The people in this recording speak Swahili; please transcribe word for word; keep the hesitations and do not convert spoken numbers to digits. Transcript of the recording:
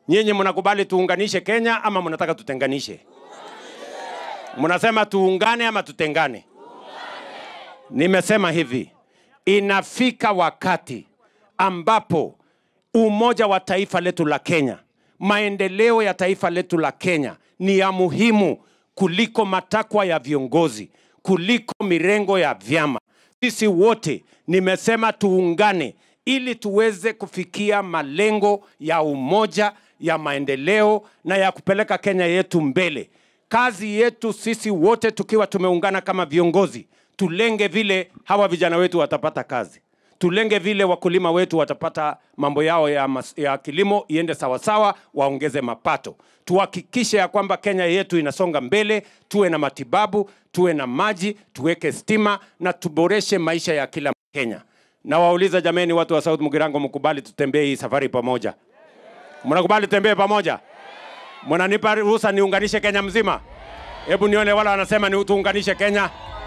Nyinyi mnakubali tuunganishe Kenya ama mnataka tutenganishe? Mnasema tuungane ama tutengane? Nimesema hivi, inafika wakati ambapo umoja wa taifa letu la Kenya, maendeleo ya taifa letu la Kenya ni ya muhimu kuliko matakwa ya viongozi, kuliko mirengo ya vyama. Sisi wote nimesema tuungane ili tuweze kufikia malengo ya umoja, ya maendeleo na ya kupeleka Kenya yetu mbele. Kazi yetu sisi wote tukiwa tumeungana kama viongozi, tulenge vile hawa vijana wetu watapata kazi. Tulenge vile wakulima wetu watapata mambo yao ya, mas, ya kilimo iende sawa sawa, waongeze mapato. Tuhakikishe ya kwamba Kenya yetu inasonga mbele, tuwe na matibabu, tuwe na maji, tuweke stima na tuboreshe maisha ya kila Kenya. Na wauliza jameni watu wa South Mugirango, mkubali tutembee hii safari pamoja? Mnakubali tutembee pamoja? Mnanipa ruhusa niunganishe Kenya mzima? Hebu nione wala wanasema ni tuunganishe Kenya.